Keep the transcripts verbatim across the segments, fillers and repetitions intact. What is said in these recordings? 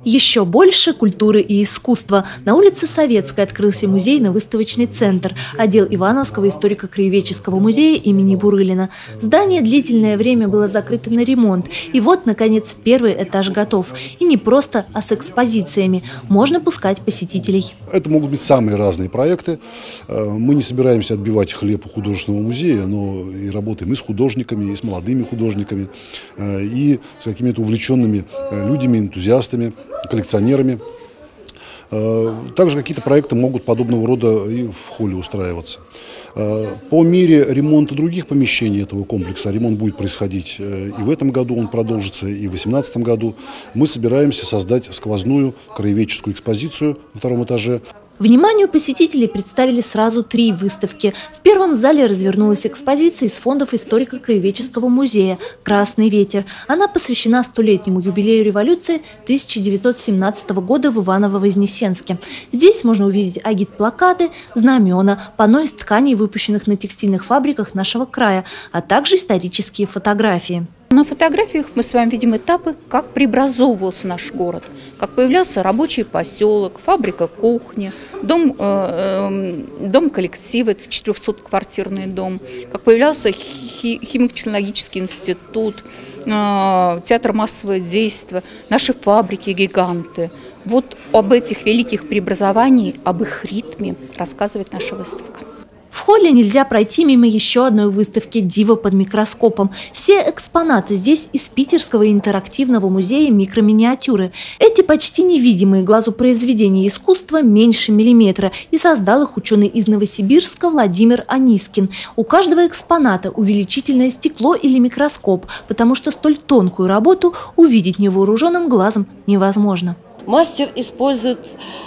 Еще больше культуры и искусства. На улице Советской открылся музейно-выставочный центр, отдел Ивановского историко-краеведческого музея имени Бурылина. Здание длительное время было закрыто на ремонт. И вот, наконец, первый этаж готов. И не просто, а с экспозициями. Можно пускать посетителей. Это могут быть самые разные проекты. Мы не собираемся отбивать хлеб у художественного музея, но и работаем и с художниками, и с молодыми художниками, и с какими-то увлеченными людьми, энтузиастами, коллекционерами. Также какие-то проекты могут подобного рода и в холле устраиваться. По мере ремонта других помещений этого комплекса, ремонт будет происходить и в этом году, он продолжится и в две тысячи восемнадцатом году, мы собираемся создать сквозную краеведческую экспозицию на втором этаже. Вниманию посетителей представили сразу три выставки. В первом зале развернулась экспозиция из фондов историко-краеведческого музея «Красный ветер». Она посвящена столетнему юбилею революции тысяча девятьсот семнадцатого года в Иваново-Вознесенске. Здесь можно увидеть агитплакаты, знамена, панно из тканей, выпущенных на текстильных фабриках нашего края, а также исторические фотографии. На фотографиях мы с вами видим этапы, как преобразовывался наш город, как появлялся рабочий поселок, фабрика кухни, дом, э, дом коллектива, это четырехсотквартирный дом, как появлялся хи, химико-технологический институт, э, театр массового действия, наши фабрики-гиганты. Вот об этих великих преобразованиях, об их ритме рассказывает наша выставка. В холле нельзя пройти мимо еще одной выставки «Диво под микроскопом». Все экспонаты здесь из Питерского интерактивного музея микроминиатюры. Эти почти невидимые глазу произведения искусства меньше миллиметра, и создал их ученый из Новосибирска Владимир Анискин. У каждого экспоната увеличительное стекло или микроскоп, потому что столь тонкую работу увидеть невооруженным глазом невозможно. Мастер использует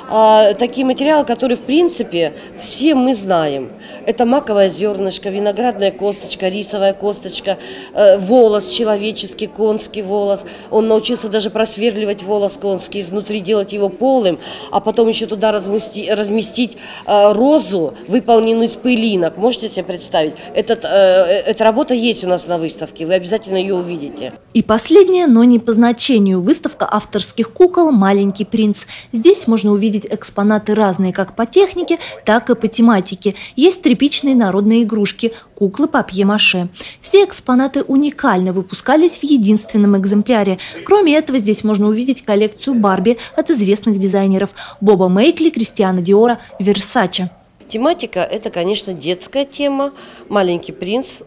а, такие материалы, которые, в принципе, все мы знаем. Это маковое зернышко, виноградная косточка, рисовая косточка, э, волос человеческий, конский волос. Он научился даже просверливать волос конский, изнутри делать его полым, а потом еще туда разместить, разместить э, розу, выполненную из пылинок. Можете себе представить? Этот, э, эта работа есть у нас на выставке, вы обязательно ее увидите. И последнее, но не по значению, выставка авторских кукол «Маленький принц». Здесь можно увидеть экспонаты разные как по технике, так и по тематике. Есть тряпичные народные игрушки, куклы папье-маше. Все экспонаты уникально выпускались в единственном экземпляре. Кроме этого, здесь можно увидеть коллекцию Барби от известных дизайнеров Боба Мейкли, Кристиана Диора, Версаче. Тематика – это, конечно, детская тема, «Маленький принц».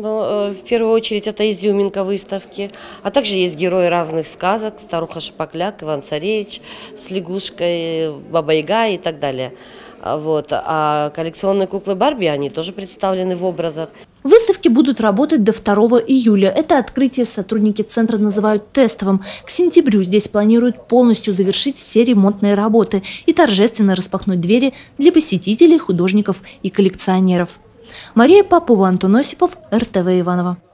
В первую очередь это изюминка выставки, а также есть герои разных сказок: Старуха Шапокляк, Иван-Царевич с лягушкой, Баба-Яга и так далее. Вот. А коллекционные куклы Барби, они тоже представлены в образах. Выставки будут работать до второго июля. Это открытие сотрудники центра называют тестовым. К сентябрю здесь планируют полностью завершить все ремонтные работы и торжественно распахнуть двери для посетителей, художников и коллекционеров. Мария Попова, Антон Осипов, эр тэ вэ Иваново.